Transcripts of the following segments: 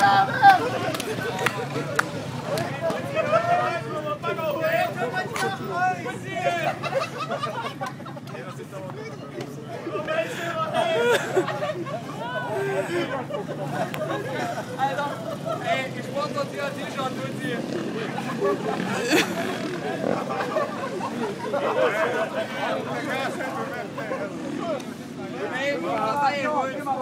Alter, ey, gesponsert hier T-Shirt, Luzi. Ey, was wollt ihr?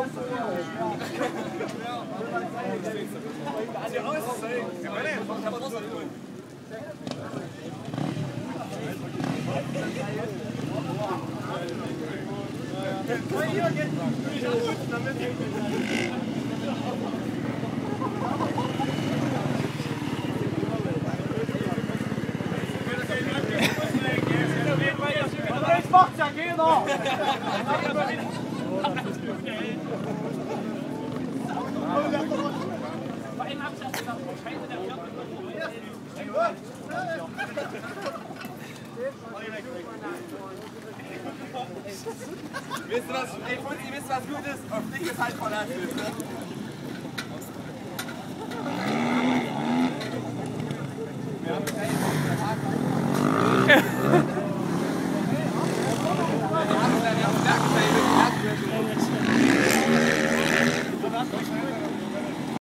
Das macht ja keiner! Wisst ihr was, ey, Fuzzi, wisst ihr was gut ist? Auf dich ist halt verlassen.